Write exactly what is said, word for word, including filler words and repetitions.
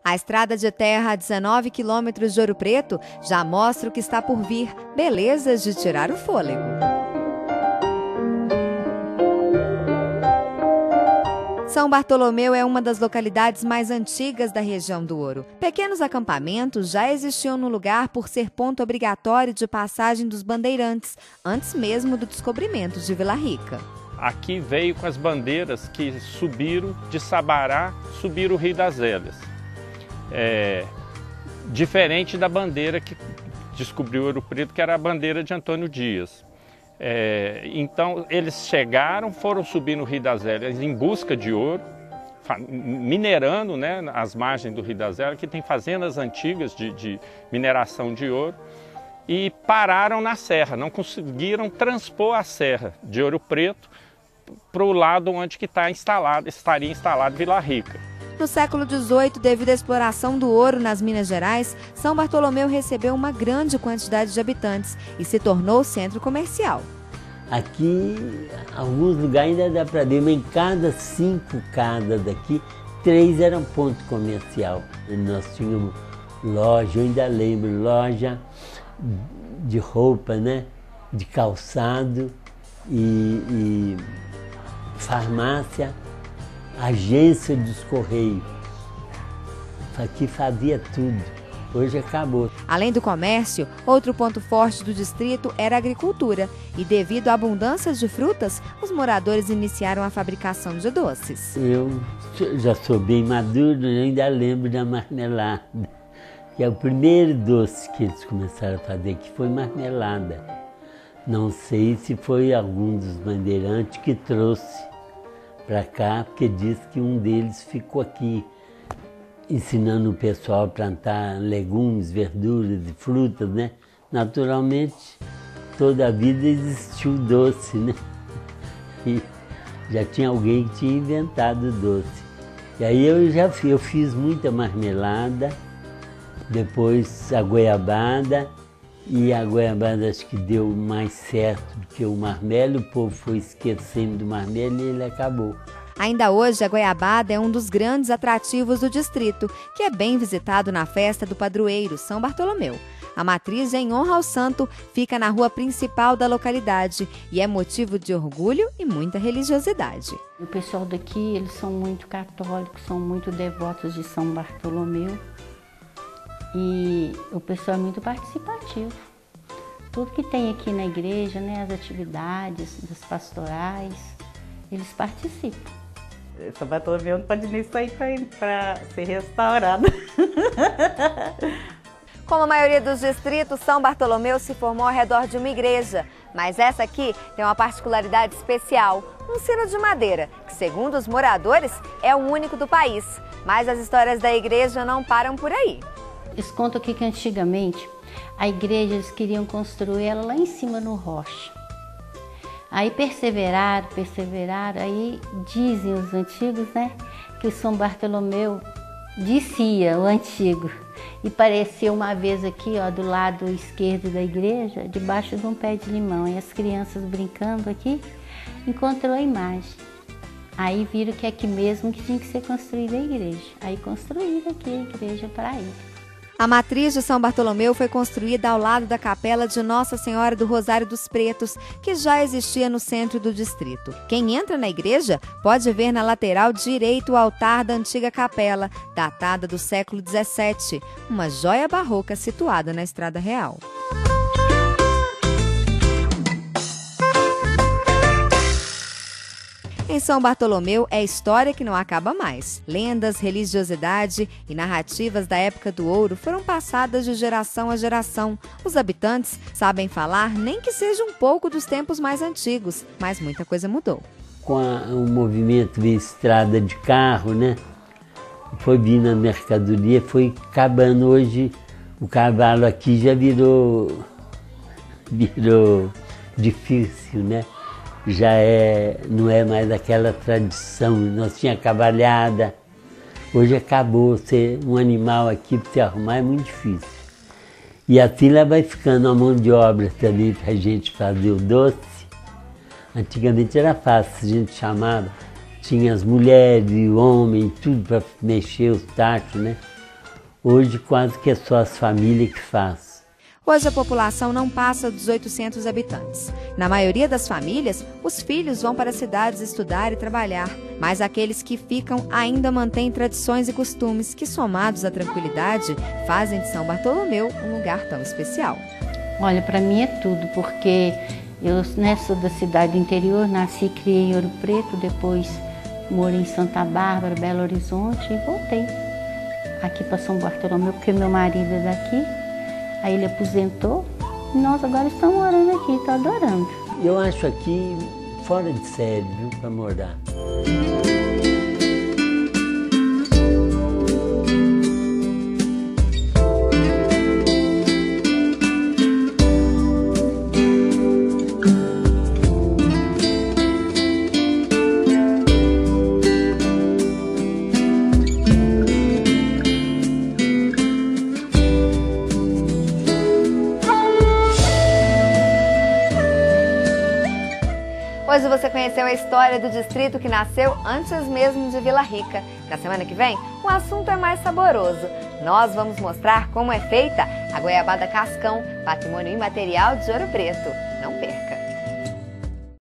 A estrada de terra a dezenove quilômetros de Ouro Preto já mostra o que está por vir, belezas de tirar o fôlego. São Bartolomeu é uma das localidades mais antigas da região do Ouro. Pequenos acampamentos já existiam no lugar por ser ponto obrigatório de passagem dos bandeirantes, antes mesmo do descobrimento de Vila Rica. Aqui veio com as bandeiras que subiram de Sabará, subiram o Rio das Velhas. É, diferente da bandeira que descobriu Ouro Preto, que era a bandeira de Antônio Dias. É, então eles chegaram, foram subir no Rio das Velhas em busca de ouro, minerando, né, as margens do Rio das Velhas, que tem fazendas antigas de, de mineração de ouro, e pararam na serra, não conseguiram transpor a serra de Ouro Preto para o lado onde que está instalado, estaria instalado Vila Rica. No século dezoito, devido à exploração do ouro nas Minas Gerais, São Bartolomeu recebeu uma grande quantidade de habitantes e se tornou centro comercial. Aqui, alguns lugares ainda dá para ver, mas em cada cinco casas daqui, três eram ponto comercial. Nós tínhamos loja, eu ainda lembro, loja de roupa, né? De calçado e, e farmácia. Agência dos Correios. Aqui fazia tudo. Hoje acabou. Além do comércio, outro ponto forte do distrito era a agricultura. E devido à abundância de frutas, os moradores iniciaram a fabricação de doces. Eu já sou bem maduro, eu ainda lembro da marmelada. Que é o primeiro doce que eles começaram a fazer, que foi marmelada. Não sei se foi algum dos bandeirantes que trouxe para cá, porque diz que um deles ficou aqui ensinando o pessoal a plantar legumes, verduras e frutas, né? Naturalmente, toda a vida existiu doce, né? E já tinha alguém que tinha inventado o doce. E aí eu já fiz, eu fiz muita marmelada, depois a goiabada, e a goiabada acho que deu mais certo do que o marmelo, o povo foi esquecendo do marmelo e ele acabou. Ainda hoje, a goiabada é um dos grandes atrativos do distrito, que é bem visitado na festa do padroeiro, São Bartolomeu. A matriz, em honra ao santo, fica na rua principal da localidade e é motivo de orgulho e muita religiosidade. O pessoal daqui, eles são muito católicos, são muito devotos de São Bartolomeu. E o pessoal é muito participativo. Tudo que tem aqui na igreja, né, as atividades, das pastorais, eles participam. São Bartolomeu não pode nem sair para ser restaurado. Como a maioria dos distritos, São Bartolomeu se formou ao redor de uma igreja. Mas essa aqui tem uma particularidade especial, um sino de madeira, que segundo os moradores é o único do país. Mas as histórias da igreja não param por aí. Eles contam aqui que antigamente a igreja eles queriam construir ela lá em cima no rocha. Aí perseveraram, perseveraram, aí dizem os antigos, né, que o São Bartolomeu descia o antigo e apareceu uma vez aqui, ó, do lado esquerdo da igreja, debaixo de um pé de limão, e as crianças brincando aqui, encontrou a imagem. Aí viram que é aqui mesmo que tinha que ser construída a igreja. Aí construíram aqui a igreja para ele. A matriz de São Bartolomeu foi construída ao lado da capela de Nossa Senhora do Rosário dos Pretos, que já existia no centro do distrito. Quem entra na igreja pode ver na lateral direito o altar da antiga capela, datada do século dezessete, uma joia barroca situada na Estrada Real. Em São Bartolomeu é história que não acaba mais. Lendas, religiosidade e narrativas da época do ouro foram passadas de geração a geração. Os habitantes sabem falar nem que seja um pouco dos tempos mais antigos, mas muita coisa mudou. Com a, o movimento de estrada de carro, né? Foi vindo a mercadoria, foi acabando. Hoje o cavalo aqui já virou, virou difícil, né? Já é, não é mais aquela tradição, nós tinha cavalhada, hoje acabou, ser um animal aqui para você arrumar é muito difícil. E assim lá vai ficando a mão de obra também para a gente fazer o doce. Antigamente era fácil, a gente chamava, tinha as mulheres, o homem, tudo para mexer os tachos, né? Hoje quase que é só as famílias que fazem. Hoje a população não passa dos oitocentos habitantes. Na maioria das famílias, os filhos vão para as cidades estudar e trabalhar, mas aqueles que ficam ainda mantêm tradições e costumes que, somados à tranquilidade, fazem de São Bartolomeu um lugar tão especial. Olha, para mim é tudo, porque eu, né, sou da cidade do interior, nasci e criei em Ouro Preto, depois morei em Santa Bárbara, Belo Horizonte e voltei aqui para São Bartolomeu, porque meu marido é daqui. Aí ele aposentou e nós agora estamos morando aqui, estou adorando. Eu acho aqui fora de série, viu, para morar. Hoje você conheceu a história do distrito que nasceu antes mesmo de Vila Rica. Na semana que vem, o assunto é mais saboroso. Nós vamos mostrar como é feita a goiabada cascão, patrimônio imaterial de Ouro Preto. Não perca!